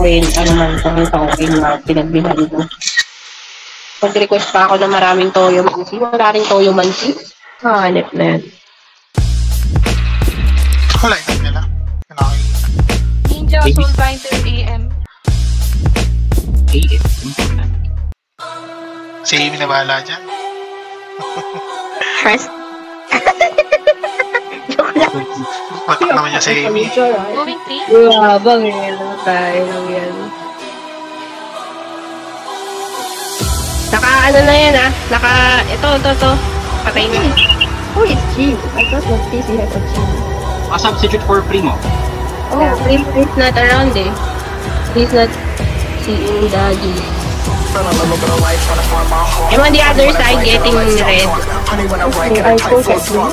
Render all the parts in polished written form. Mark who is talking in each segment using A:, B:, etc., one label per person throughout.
A: rin, ano man, okay na pinagbihan ko. Pag-request pa ako ng maraming toyo mansi. Wala rin toyo mansi. Hanip na yan.
B: Wala yun nila.
C: Ninja Soulbinder AM.
B: Si Amy na bahala dyan.
A: First.
B: Matak naman niya si Amy.
C: Going 3?
A: Habang yan. Tayo lang yan. Naka ano na yan ah. Naka, ito. Patay na.
D: Oh, it's cheap. I thought the PC has a cheap.
E: A substitute for Primo.
A: Oh, yeah, Primo is not around eh. He's not seeing Daddy. I'm on the other side getting red.
D: Okay, I post at you.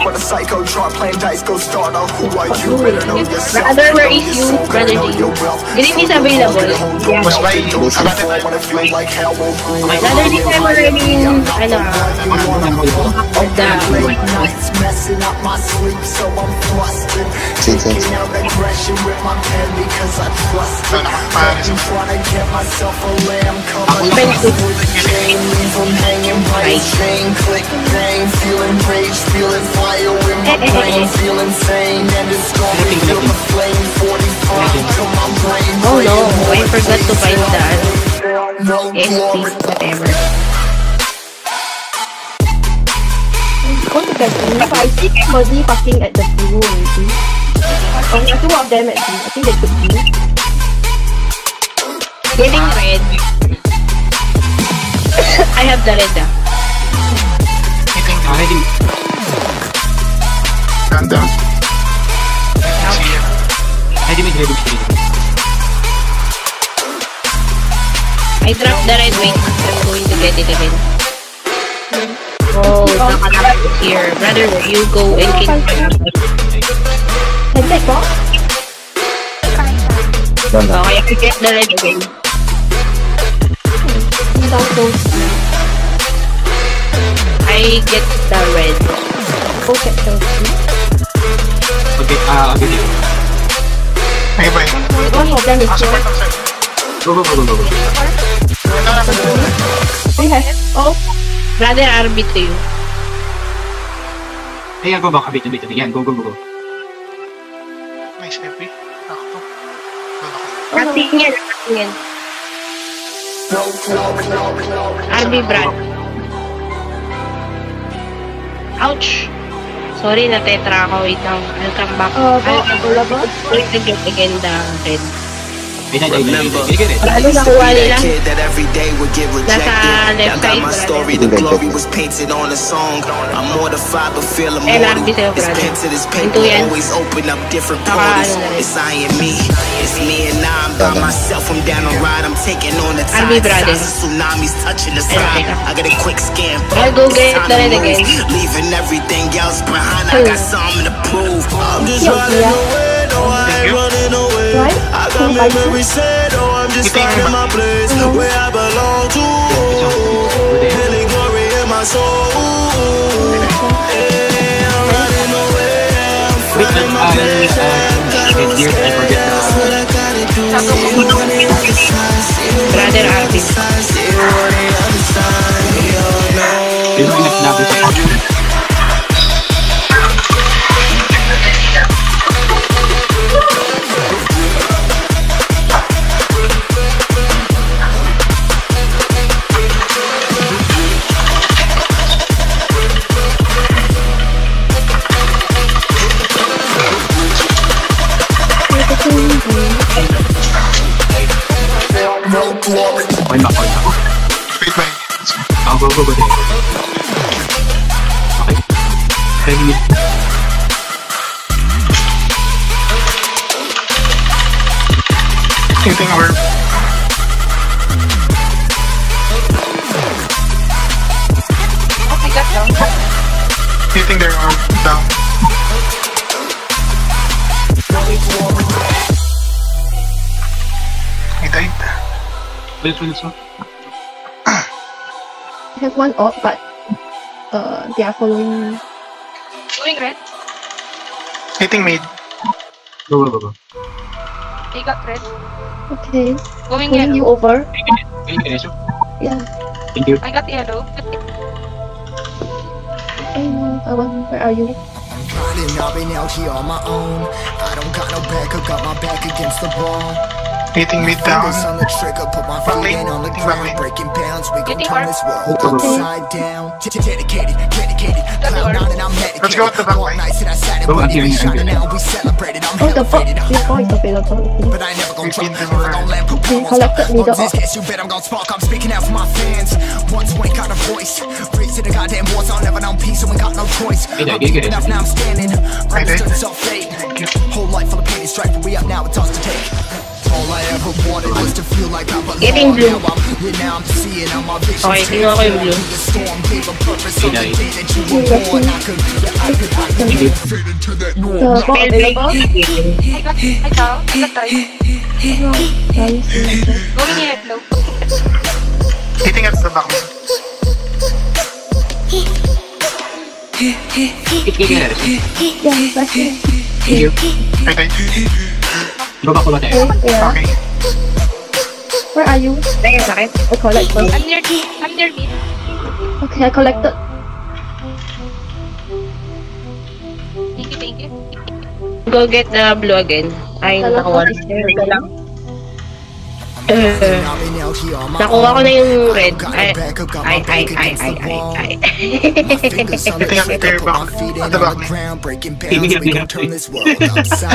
A: Brother, where is you? Brother G. Green is available. Yeah.
B: Mas may
A: Brother G, I'm already in, ano,
D: feeling rage, feeling fire in my brain, feeling sane, and it's gonna feel the flame 45 to my brain.
A: Oh no, I forgot to find that. Whatever.
D: I think I was fucking at the pool already. Oh, two of them at the, I think they could be.
A: Getting red. I have the red.
B: ganda.
A: I dropped the red. Wait, I'm going to get it again. Oh, nakalap is here. Brother, you go and kill me.
D: Headset ko?
A: Okay, I get the red again.
D: Without those.
A: I get the red.
D: Go get those.
E: Okay, I'll get you.
B: Ay, ba yun?
D: One of them is here.
E: Go.
D: We have. Oh.
A: Brother, RB to you.
E: Ayan, go back. Abit. Yan, go.
B: Nice, happy. Nakto.
A: Katingin. RB, Brad. Ouch! Sorry, na-tetra ako. Wait lang. I'll come back. Wait to get again the red. Ano nakuha nila? Nasa left side, brother. LRB sa'yo, brother. Ito yan. Naka ano na rin. RB, brother. I'll go get the red again.
D: Right?
F: I got memories said, oh, I'm just finding my place where I belong to. Healing glory in my soul. Hey, I'm running away. I'm finding my place.
A: Brother RB.
E: Wait, I'll go. Okay.
B: Hitting our...
C: Okay, got down.
B: Hitting their arm down. He died.
E: This one.
D: I have one off, but they are following.
C: Going red.
B: Hitting mid.
E: Go.
C: They got red.
G: Okay.
C: Going
G: Pulling you
C: yellow.
G: over.
E: Can you finish?
G: Yeah.
E: Thank you.
C: I got yellow.
G: Where are you?
D: I'm grinding, I've been out here on my own. I don't got no backup, got my back against the wall.
B: Hitting mid down.
D: Fingers on the trigger, put my feet in on the ground. Breaking bounds, we gon' turn this world upside down. Dedicated, cloud nine and I'm medicated.
B: Let's go with the back line.
D: Nights that I sat and
E: Oh, I'm
D: waited, we
E: hearing you,
D: shining
E: I'm
D: now, we celebrated. I'm
G: Oh, the box.
D: elevated.
G: Your box is available.
D: But I ain't never gon' drop,
B: Repeat the
D: never gon' land, put
G: Okay,
D: promos
G: collected
D: up.
G: me the
D: On this case, you bet I'm gon' spark, I'm speaking out for my fans. 120 got a voice, raised to the goddamn war zone, never known peace, so we got no choice. I'm deep enough, now I'm standing, understood it's all fate. Whole life full of pain and strife, but we up now, it's ours to take. All I ever wanted was to feel like I belong.
A: Getting blue.
D: Now I'm here, now I'm seeing all my visions.
A: Okay, tingnan ko yung blue.
D: The storm gave a purpose on the day that you were born. I could fit into that norm.
G: The box available?
C: I got try.
G: Nice.
C: Going yellow.
B: Hitting at the back line.
G: Yeah, that's it.
E: Thank you.
B: I died.
E: Go back to
G: Okay, yeah.
B: Okay.
G: Where are you?
A: Ay, sakit.
G: I collect first.
C: I'm near mid.
G: Okay, I collected.
C: Thank you.
A: Go get the blue again. Ay, nakakuha na. Ito lang. Nakuha ko na yung red. Ay.
D: Hitting
B: at the back. At the back line.
D: Breaking bounds, we gon' turn this world upside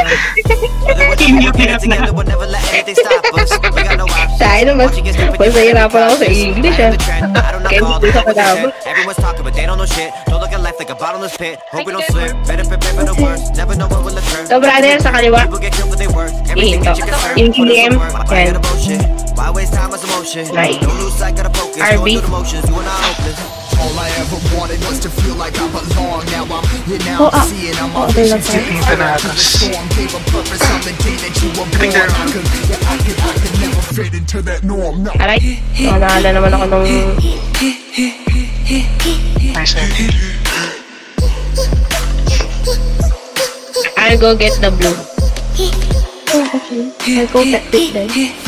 A: Tayo naman. Mas nahirapan ako sa English ah. Kaya hindi sa kadabot.
H: Everyone's talking, but they don't know shit. Don't look at life like a bottomless pit. Hope we don't slip. Better prepare for the worst. Never know what will occur.
A: So brother, sa kaliwa.
H: People get killed for their work. Everything
A: Ito.
H: that you concern.
A: Yung GM.
H: Why
A: Yan.
H: gotta bullshit? Why waste time with emotion?
A: Right.
H: Don't lose sight, gotta focus.
A: RB.
H: Going through the motions, you are not hopeless.
D: All I ever wanted was to feel like I belong. Now I'm here, now
G: Oh,
D: I'm seeing all my
G: okay,
D: visions.
G: okay.
B: Hitting the natas.
D: Storm gave a purpose on the day that you were born.
B: Hitting there.
D: I could never fit into that norm. No.
A: Aray. Naalala naman ako nung...
B: Nice.
A: I'll go get the blue.
G: Oh, okay. I go get this then.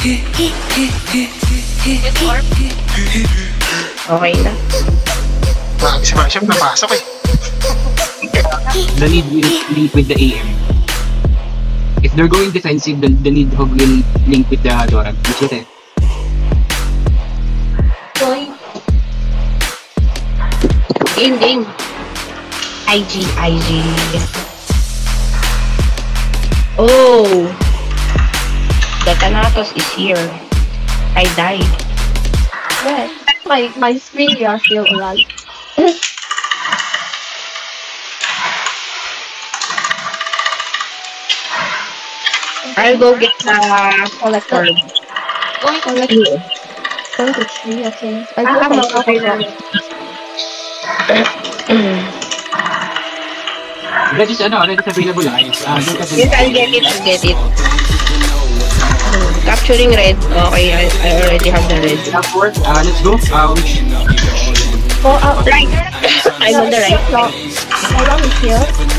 C: With orb.
A: Okay na.
B: Si Bishop napasok eh.
E: The lead will link with the AM. If they're going defensive, the lead hog will link with the Dora. That's what it.
A: Game. IG. Oh! The Thanatos is here. I died.
G: Where? My screen, you are still alive.
A: I'll go get the collector.
C: Going to
G: Collect
C: blue.
G: Going to 3, okay. I
A: Ah,
G: go for
A: okay lang.
E: Red is available guys.
A: Yes, I'll get it. Capturing red. Okay, I already have the red.
E: Let's go.
A: Right. I'm on the right.
G: How long is here?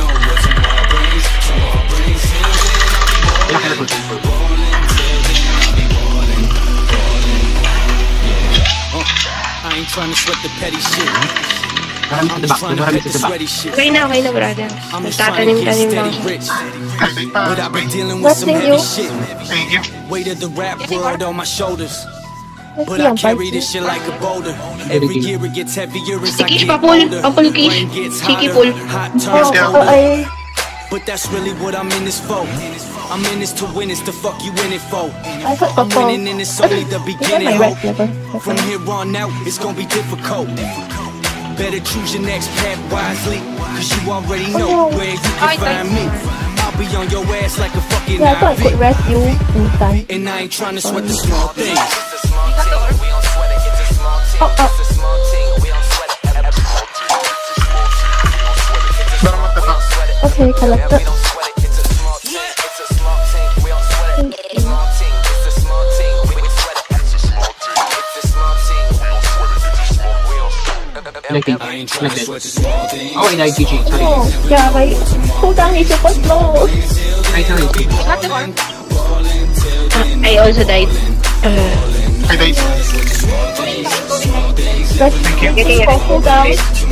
F: I ain't trying to sweat the petty shit.
E: I'm on the back.
F: Trying to cut the sweaty shit.
A: Okay na, brother.
F: I'm just trying to get
A: Nagtatanim-tanim lang
F: steady
A: siya.
F: rich.
B: I died pa.
F: But I've been dealing with some
G: What's in
F: heavy
G: you?
F: shit.
B: Thank you.
F: Weight of the rap world on my shoulders.
G: Let's
F: But
G: see,
F: I
G: I'm
F: carry
G: biting.
F: this shit like a boulder. Every year it gets heavier as I
A: Kish
F: get
A: pa, Paul.
F: older.
A: Paul Kish.
F: Brain gets
A: Cheeky,
F: hotter,
A: Paul.
F: hot
G: Oh,
F: turns. But that's really what I'm in this for. I'm in this to win, it's the fuck you in it for.
G: I got
F: I'm
G: purple.
F: winning and it's only the
G: Is that
F: beginning.
G: my red
F: Hope.
G: flavor?
F: From here on out, it's gonna be difficult. Better choose your next path wisely, cause you already know where you can find me. I'll be on your ass like a fucking
G: Yeah, I thought I could
F: IV.
G: rest you inside.
F: And I ain't trying to sweat the small things.
B: Bottom of the back.
G: Okay, collected.
E: I ain't trying to sweat the small things. Oh, I died GG. Sorry.
G: Oh, yeah, my cooldown is super slow.
E: Sorry.
C: Not the orb.
A: I also died.
B: I died. Thank you.
A: Getting it.
G: Coco down.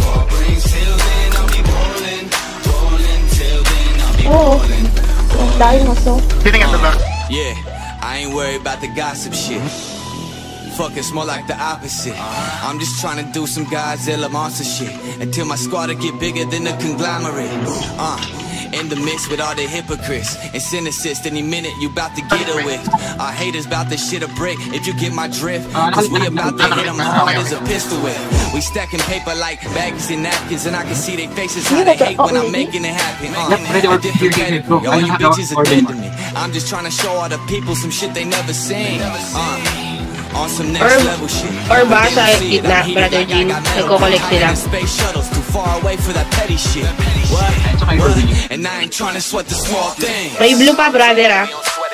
G: Oh, I'm dying also.
B: Hitting at the back.
F: Yeah, I ain't worried about the gossip shit. Fuck, it's more like the opposite. I'm just trying to do some Godzilla monster shit until my squad'll get bigger than the conglomerate. In the mix with all the hypocrites and cynicists, any minute you bout to get a whiff. Our haters bout this shit a brick if you get my drift. Cause we about to hit them hard as a pistol whip. We stacking paper like bags and napkins, and I can see their faces how they hate when I'm making it happen. A different category, all you bitches are dead to me. I'm just trying to show all the people some shit they never seen. On some next level shit.
A: Or ba sa gitna, Brother Jean, nagko-collect sila.
F: Space shuttles too far away for that petty shit. What? And I ain't trying to sweat the small thing.
A: May blue pa, brother, ah.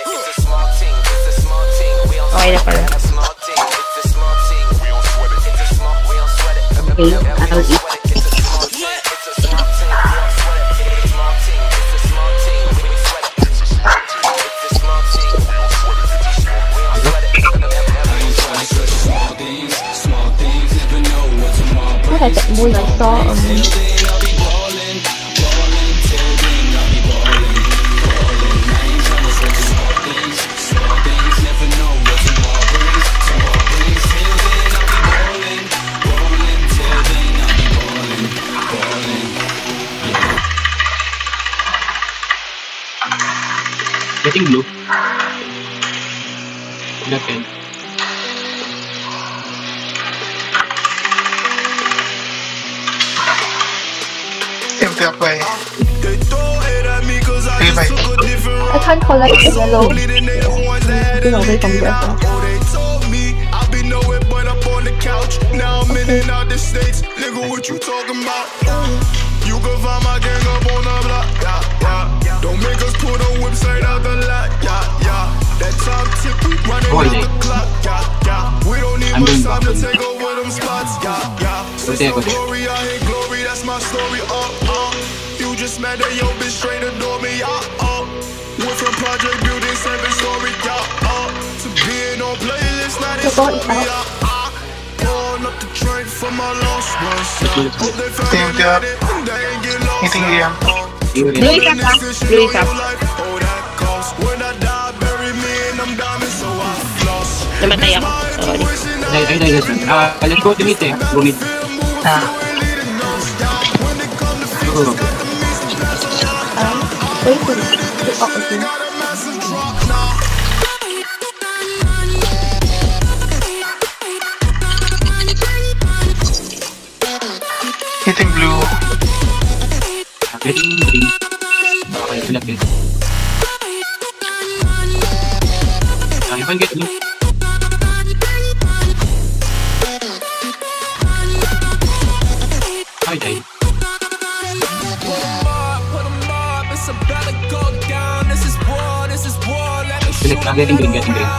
A: Okay na pala. Okay, I'll eat.
G: What is that moon I saw?
E: Getting blue. Left end.
B: Empty up by.
G: I can't collect the yellow. Get away from there.
I: Now I'm in and out the states. Nigga, what you talking about? You can find my gang up on the block. Yeah, yeah. Don't make us pull the whips right out the lot. Yeah, yeah. That time tip, we running out the clock. Yeah, yeah. We don't need much time to take over them spots. Yeah, yeah. Since the glory, I hate glory. That's my story. You just mad that your bitch straight adore me. Went from project building 7-story. To being on playlist, now they saw me. Up the train for my lost ones.
B: Empty up. Hitting AM.
A: Blue is up, ah. Blue is up.
I: When I die, bury me in them diamonds, so I lost.
A: Namatay ako. Sorry.
E: Let's go to meet eh. Go meet. Go.
G: Wait for it. Okay.
B: Hitting blue.
E: Getting green. Okay, left end. You can get blue. I died. I'm getting green, getting green.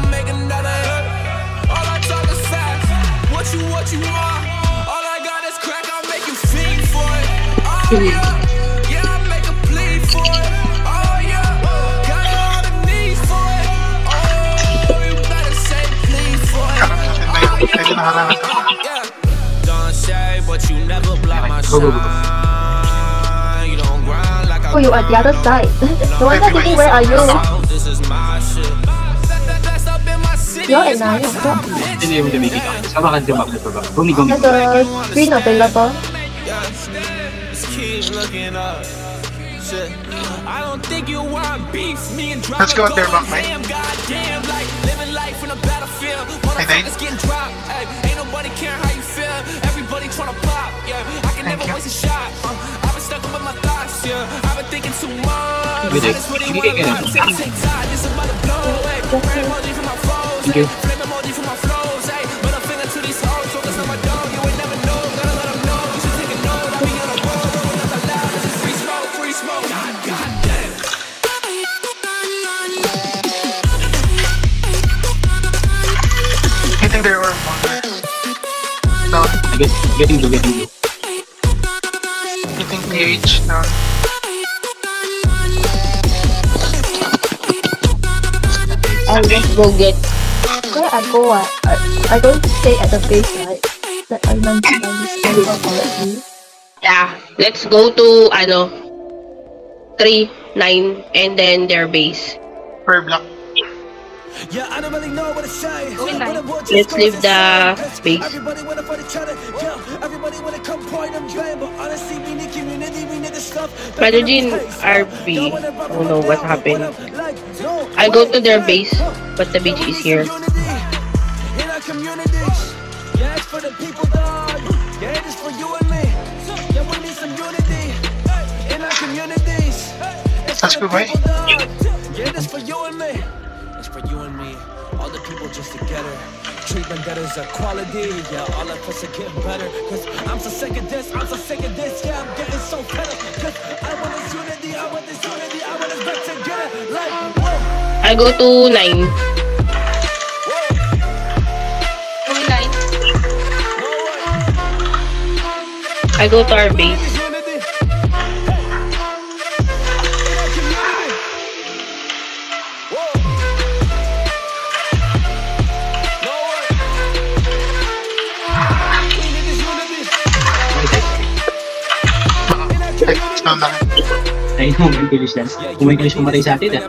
I: What you want? All I got is crack, I'll make you feed for it. Oh yeah, I'll make a plea for it. Oh yeah, got all the need for it. Oh, you better say please for it. Yeah, don't say, but you never block my shine. You don't grind like I.
G: Oh, you are the other side. No wonder thinking, where are you?
I: This is my shit.
G: You're at 9 o'clock.
E: Hindi mo make it out. Sama ka din ba? Gumi.
G: There's a screen available.
B: Let's go out there, back, mate. I died.
I: Ain't nobody care how you feel. Everybody tryna pop. Yeah, I can never waste a shot. I've been stuck with my thoughts. Yeah, I've been thinking too much.
E: Thank you.
B: Hitting their orb. Down.
E: Getting blue.
B: Hitting PH. Down.
G: I'll just
A: Go get.
G: where I go. I don't stay at the base, right? That I mentioned I just stay already.
A: Yeah, let's go to 3, 9, and then their base.
B: Per block.
D: Yeah, I don't really know what to say.
C: Going live.
A: Let's leave the base.
D: Everybody wanna fight each other. Yeah, everybody wanna come point and blame, but honestly, we need community, we need the stuff.
A: Madojin RP. Oh no, what happened? I'll go to their base, but the BG is here.
D: In our communities, yeah, it's for the people, dog. Yeah, it's for you and me. Yeah, we need some unity in our communities.
B: Let's go, boy.
D: Yeah, it's for you and me. It's for you and me. All the people just together. Treat vendettas equality. Yeah, all of us are getting better. Cause I'm so sick of this. I'm so sick of this. Yeah, I'm getting so fed up. Cause I want this unity. I want this unity. I want us back together. Like, whoa.
A: I go to 9.
C: Going live.
A: I go to our base.
E: Ay, no, may English lang. Kung may English pumatay sa atin,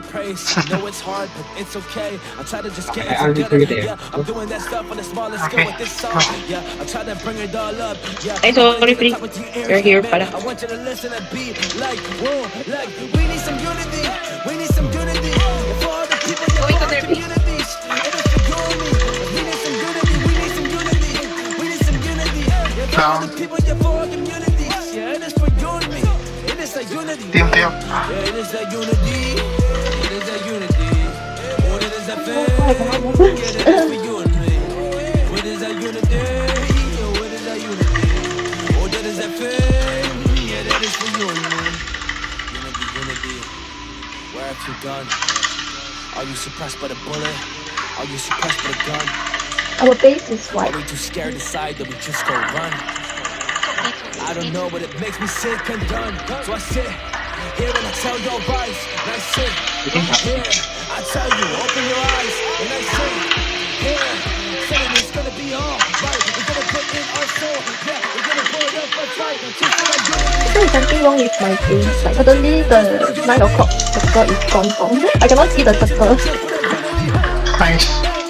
E: I already forget it.
A: Ay, sorry, Free. You're here pala.
D: I want you to listen and be like, whoa, like, we need some unity. We need some unity. For all the people that
C: Going to
D: want
C: their base.
D: communities. It is for you and me. We need some unity. We need some unity. We need some unity. For all the people that for our communities. Yeah, it is for you and me. It is a unity.
B: Team.
D: Yeah, it is that unity. It is that unity. What it is that faith. Yeah, that is for you and me. What is that unity? Yeah, what is that unity? Oh, that is that faith. Yeah, that is for you and me. Unity, unity. Where have you gone? Are you suppressed by the bullet? Are you suppressed by the gun?
G: Our base is
D: Are
G: white.
D: we too scared to decide that we just go run? I don't know, but it makes me sick and done. So I sit here and I tell your lies. And I sit here, I tell you, open your eyes. And I say, here, saying it's gonna be all right. We're gonna put in our soul. Yeah, we're gonna put it up and fight. Just for like
G: There is something wrong with my face. Like suddenly the 9 o'clock circle is gone from. I cannot see the circle.
B: Nice.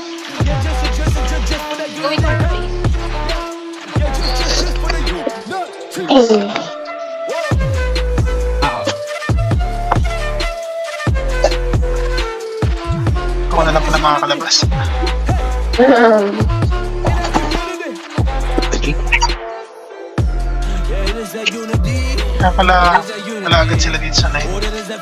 C: Going to our base.
B: Ako na lang pala makakalabas. Kaya pala, wala agad sila dito sa night.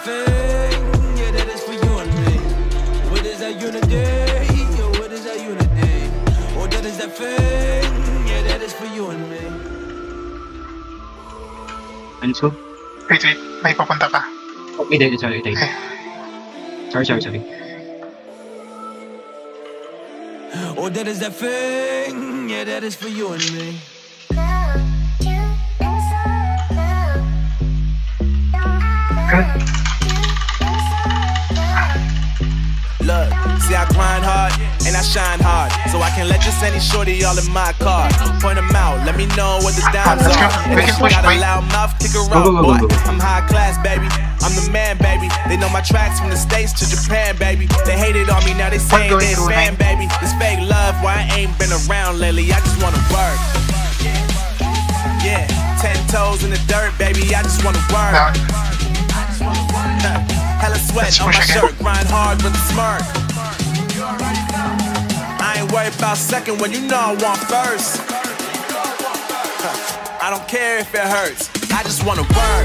E: Ano so?
B: Wait, may papunta ka.
E: Okay, dahil sorry. Sorry.
D: Oh, that is that thing. Yeah, that is for you and me. Look, see I grind hard and I shine hard, so I can let just any shorty all in my car. Point them out, let me know what the downs
B: Let's go.
D: are. And
B: We
D: if
B: can
D: you
B: push,
D: got a
B: boy.
D: loud mouth, kick her
E: Go,
D: out,
E: go,
D: boy.
E: go.
D: I'm high class, baby. I'm the man, baby. They know my tracks from the States to Japan, baby. They hated on me, now they saying
B: going
D: they a
B: through
D: fan,
B: it.
D: baby. This fake love, why I ain't been around lately. I just wanna work. Yeah, 10 toes in the dirt, baby. I just wanna work.
B: Down.
D: Hella sweat
B: Let's
D: on my
B: push again.
D: shirt, grind hard with a smirk. I ain't worried about second when you know I want first. I don't care if it hurts, I just wanna work.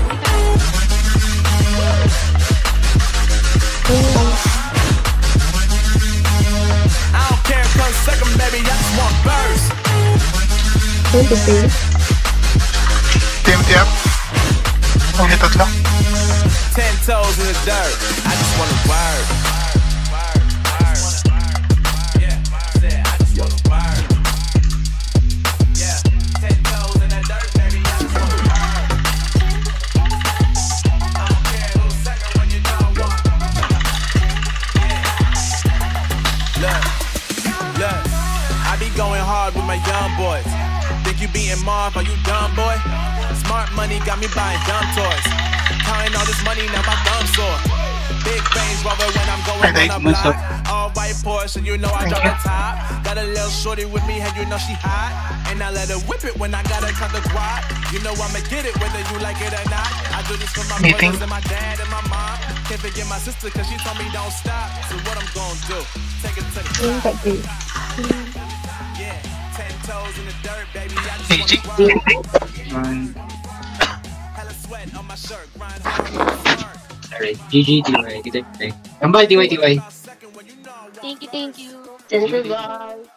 D: I don't care if it comes second, baby, I just want first.
G: Going to base.
B: Team up. Ulit tatlo.
D: 10 toes in the dirt, I just wanna work. Yeah, I just wanna work. Yeah, 10 toes in the dirt, baby, I just wanna work. I don't care who's second when you know I want.
J: Marv, are you dumb, boy? Smart money got me buying dumb toys. Counting all this money, now my thumb's sore. Big Range Rover when I'm going on a block. All white Porsche, you know I drop the top. Got a little shorty with me, and you know she hot. And I let her whip it when I gotta cut the quad. You know I'ma get it whether you like it or not. I do this for my brothers and my dad and my mom. Can't forget my sister cause she told me don't stop. So what I'm gonna do? Take it to the top. Yeah, 10 toes in the dirt, baby. I just wanna hella sweat on my shirt, grind hard.
E: Alright, GG, TY. Good day. Kambal, TY.
C: Thank you, thank you.
A: Thank you, guys.